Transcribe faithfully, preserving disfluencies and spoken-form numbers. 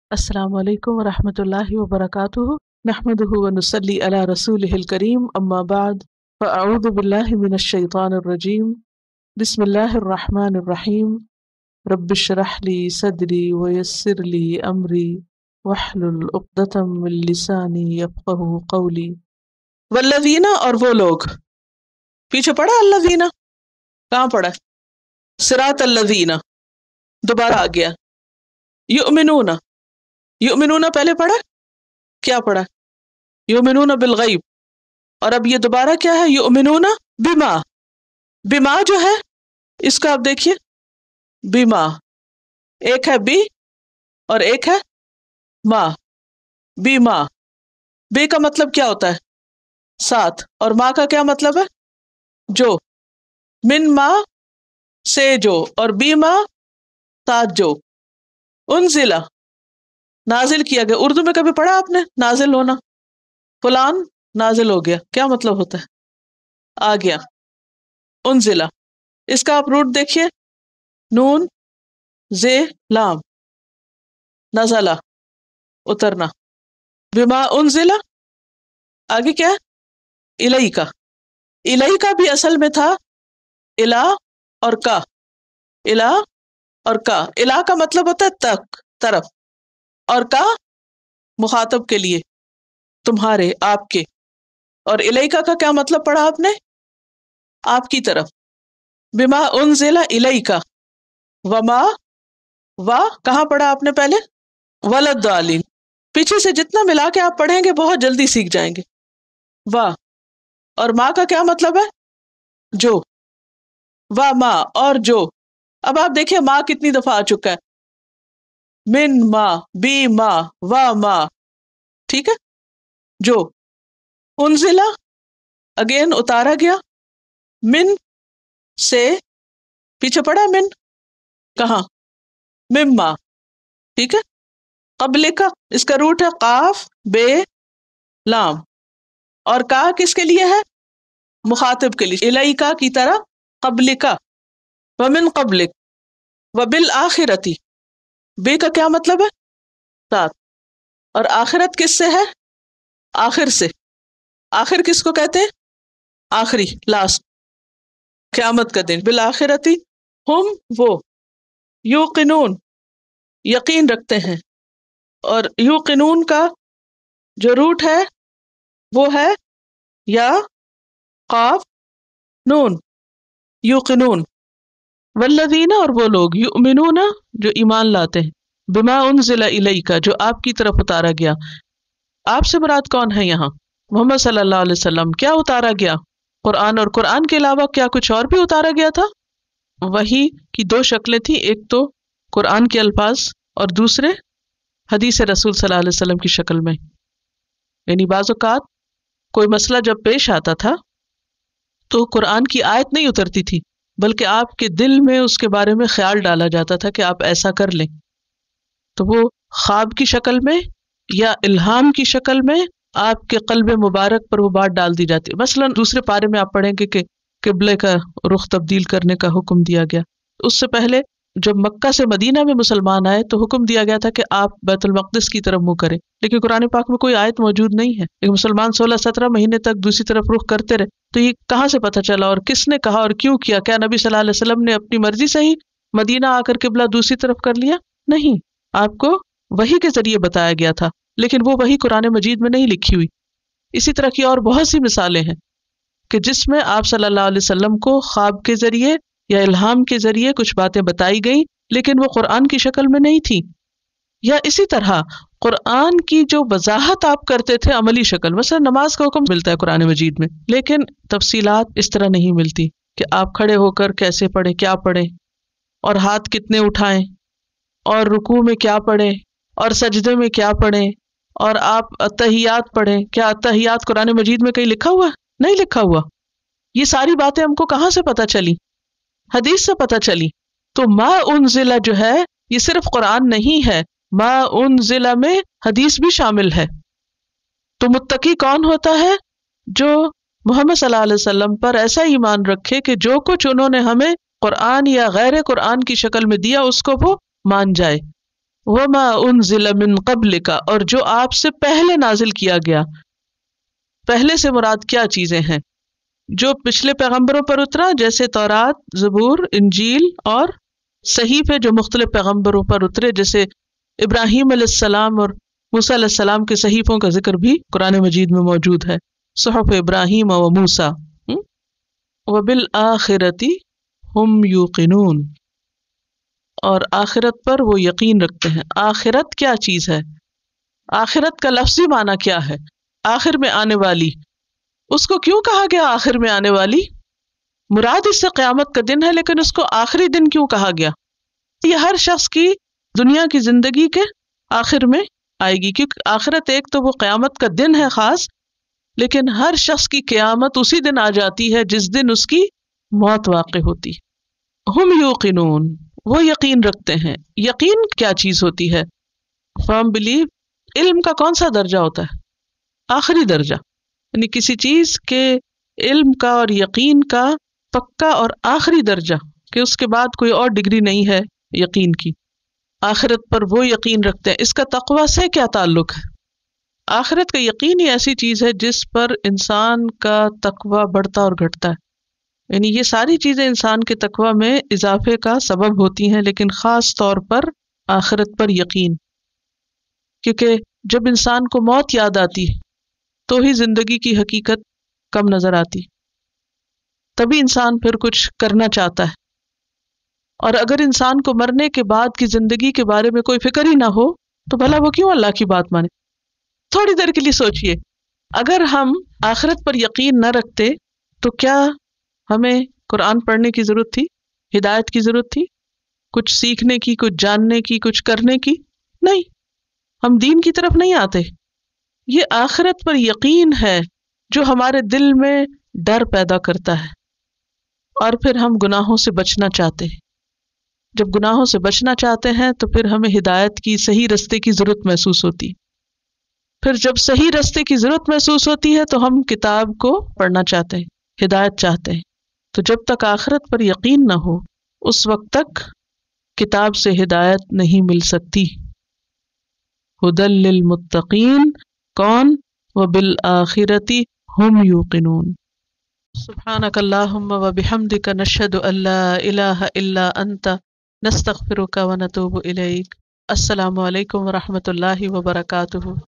السلام علیکم ورحمۃ اللہ وبرکاتہ، نحمدہ ونصلی علی رسولہ الکریم، اما بعد فاعوذ باللہ من الشیطان الرجیم، بسم اللہ الرحمن الرحیم، رب اشرح لی صدری ویسر لی امری واحلل عقدۃ من لسانی یفقہوا قولی۔ والذین، اور وہ لوگ، پیچھے پڑھا الذین، کہاں پڑھا؟ صراط الذین، دوبارہ آ گیا۔ یؤمنون، یؤمنون پہلے پڑھا، کیا پڑھا؟ یؤمنون بالغیب، اور اب یہ دوبارہ کیا ہے؟ یؤمنون بما، بما جو ہے اس کا آپ دیکھیے، بما ایک ہے بی اور ایک ہے ما، بما، بی کا مطلب کیا ہوتا ہے؟ ساتھ، اور ما کا کیا مطلب ہے؟ جو، من ما سے جو، اور بی ما ساتھ جو، انزلہ نازل کیا گیا۔ اردو میں کبھی پڑھا آپ نے نازل ہونا؟ فلان نازل ہو گیا، کیا مطلب ہوتا ہے؟ آ گیا۔ انزلہ، اس کا آپ روٹ دیکھیے، نون زے لام، نزلہ اترنا، بما انزلہ، آگے کیا ہے؟ الیکا، الیکا بھی اصل میں تھا الا اور کا، الا اور کا، الا کا مطلب ہوتا ہے تک، طرف، اور کا مخاطب کے لیے، تمہارے، آپ کے، اور الیکا کا کیا مطلب پڑھا آپ نے؟ آپ کی طرف۔ بما انزل الیکا، وما، وا کہاں پڑھا آپ نے پہلے؟ ولدالین، پیچھے سے جتنا ملا کے آپ پڑھیں گے بہت جلدی سیکھ جائیں گے۔ وا، اور ماں کا کیا مطلب ہے؟ جو، وا ما، اور جو۔ اب آپ دیکھیے ماں کتنی دفعہ آ چکا ہے، من ما، بی ما، وا ما، ٹھیک ہے، جو۔ انزلہ اگین اتارا گیا، من سے، پیچھے پڑا من، کہاں؟ مما، ٹھیک ہے۔ قبل کا، اس کا روٹ ہے قاف بے لام، اور کا کس کے لیے ہے؟ مخاطب کے لیے، الیکا کی طرح، قبل کا، ومن قبلک، وبالآخرتی، بے کا کیا مطلب ہے؟ ساتھ، اور آخرت کس سے ہے؟ آخر سے۔ آخر کس کو کہتے ہیں؟ آخری، لاسٹ، قیامت کا دن۔ بالآخرتی ہم، وہ، یوقنون یقین رکھتے ہیں، اور یوقنون کا جو روٹ ہے وہ ہے یا قاف نون، یوقنون۔ والذین، اور وہ لوگ، یؤمنون جو ایمان لاتے ہیں، بما انزل الیک جو آپ کی طرف اتارا گیا۔ آپ سے مراد کون ہے یہاں؟ محمد صلی اللہ علیہ وسلم۔ کیا اتارا گیا؟ قرآن، اور قرآن کے علاوہ کیا کچھ اور بھی اتارا گیا تھا؟ وحی کی دو شکلیں تھیں، ایک تو قرآن کے الفاظ اور دوسرے حدیث رسول صلی اللہ علیہ وسلم کی شکل میں۔ یعنی بعض اوقات کوئی مسئلہ جب پیش آتا تھا تو قرآن کی آیت نہیں اترتی تھی، بلکہ آپ کے دل میں اس کے بارے میں خیال ڈالا جاتا تھا کہ آپ ایسا کر لیں، تو وہ خواب کی شکل میں یا الہام کی شکل میں آپ کے قلب مبارک پر وہ بات ڈال دی جاتی۔ مثلا دوسرے پارے میں آپ پڑھیں گے کہ قبلے کا رخ تبدیل کرنے کا حکم دیا گیا۔ اس سے پہلے جب مکہ سے مدینہ میں مسلمان آئے تو حکم دیا گیا تھا کہ آپ بیت المقدس کی طرف منہ کریں، لیکن قرآن پاک میں کوئی آیت موجود نہیں ہے۔ ایک مسلمان سولہ سترہ مہینے تک دوسری طرف رخ کرتے رہے، تو یہ کہاں سے پتہ چلا اور کس نے کہا اور کیوں کیا؟ کیا نبی صلی اللہ علیہ وسلم نے اپنی مرضی سے ہی مدینہ آ کر قبلہ دوسری طرف کر لیا؟ نہیں، آپ کو وحی کے ذریعے بتایا گیا تھا، لیکن وہ وحی قرآن مجید میں نہیں لکھی ہوئی۔ اسی طرح کی اور بہت سی مثالیں ہیں کہ جس میں آپ صلی اللہ علیہ وسلم کو خواب کے ذریعے یا الہام کے ذریعے کچھ باتیں بتائی گئیں، لیکن وہ قرآن کی شکل میں نہیں تھی۔ یا اسی طرح قرآن کی جو وضاحت آپ کرتے تھے عملی شکل، مثلا نماز کا حکم ملتا ہے قرآن مجید میں، لیکن تفصیلات اس طرح نہیں ملتی کہ آپ کھڑے ہو کر کیسے پڑھیں، کیا پڑھیں، اور ہاتھ کتنے اٹھائیں، اور رکوع میں کیا پڑھیں، اور سجدے میں کیا پڑھیں، اور آپ اتحیات پڑھیں۔ کیا اتحیات قرآن مجید میں کہیں لکھا ہوا؟ نہیں لکھا ہوا۔ یہ ساری باتیں ہم کو کہاں سے پتہ چلی؟ حدیث سے پتہ چلی۔ تو ما انزل جو ہے یہ صرف قرآن نہیں ہے، ما انزل میں حدیث بھی شامل ہے۔ تو متقی کون ہوتا ہے؟ جو محمد صلی اللہ علیہ وسلم پر ایسا ایمان رکھے کہ جو کچھ انہوں نے ہمیں قرآن یا غیر قرآن کی شکل میں دیا اس کو وہ مان جائے، وما انزل من قبلک، اور جو آپ سے پہلے نازل کیا گیا. پہلے سے مراد کیا چیزیں ہیں؟ جو پچھلے پیغمبروں پر اترا، جیسے تورات، زبور، انجیل اور صحیفے جو مختلف پیغمبروں پر اترے، جیسے ابراہیم علیہ السلام اور موسیٰ علیہ السلام کے صحیفوں کا ذکر بھی قرآن مجید میں موجود ہے. صحف ابراہیم و موسیٰ. وبالآخرۃ ہم یوقنون، اور آخرت پر وہ یقین رکھتے ہیں. آخرت کیا چیز ہے؟ آخرت کا لفظی معنی کیا ہے؟ آخر میں آنے والی. اس کو کیوں کہا گیا آخر میں آنے والی؟ مراد اس سے قیامت کا دن ہے، لیکن اس کو آخری دن کیوں کہا گیا؟ یہ ہر شخص کی دنیا کی زندگی کے آخر میں آئے گی، کیونکہ آخرت ایک تو وہ قیامت کا دن ہے خاص، لیکن ہر شخص کی قیامت اسی دن آ جاتی ہے جس دن اس کی موت واقع ہوتی. ہم یوقنون، وہ یقین رکھتے ہیں. یقین کیا چیز ہوتی ہے؟ فرم بلیو. علم کا کون سا درجہ ہوتا ہے؟ آخری درجہ، یعنی کسی چیز کے علم کا اور یقین کا پکا اور آخری درجہ، کہ اس کے بعد کوئی اور ڈگری نہیں ہے یقین کی. آخرت پر وہ یقین رکھتے ہیں. اس کا تقویٰ سے کیا تعلق ہے؟ آخرت کا یقین ہی ایسی چیز ہے جس پر انسان کا تقویٰ بڑھتا اور گھٹتا ہے. یعنی یہ ساری چیزیں انسان کے تقویٰ میں اضافے کا سبب ہوتی ہیں، لیکن خاص طور پر آخرت پر یقین. کیونکہ جب انسان کو موت یاد آتی ہے تو ہی زندگی کی حقیقت کم نظر آتی، تبھی انسان پھر کچھ کرنا چاہتا ہے. اور اگر انسان کو مرنے کے بعد کی زندگی کے بارے میں کوئی فکر ہی نہ ہو تو بھلا وہ کیوں اللہ کی بات مانے؟ تھوڑی دیر کے لیے سوچئے، اگر ہم آخرت پر یقین نہ رکھتے تو کیا ہمیں قرآن پڑھنے کی ضرورت تھی؟ ہدایت کی ضرورت تھی؟ کچھ سیکھنے کی، کچھ جاننے کی، کچھ کرنے کی؟ نہیں، ہم دین کی طرف نہیں آتے. یہ آخرت پر یقین ہے جو ہمارے دل میں ڈر پیدا کرتا ہے، اور پھر ہم گناہوں سے بچنا چاہتے ہیں. جب گناہوں سے بچنا چاہتے ہیں تو پھر ہمیں ہدایت کی، صحیح رستے کی ضرورت محسوس ہوتی. پھر جب صحیح رستے کی ضرورت محسوس ہوتی ہے تو ہم کتاب کو پڑھنا چاہتے ہیں، ہدایت چاہتے ہیں. تو جب تک آخرت پر یقین نہ ہو اس وقت تک کتاب سے ہدایت نہیں مل سکتی. ھدی للمتقین. کون؟ وبالآخرۃ ہم یوقنون. سبحانک اللہم وبحمدک نشہد ان لا الہ الا انت نستغفرک ونتوب الیک. السلام علیکم ورحمۃ اللہ وبرکاتہ.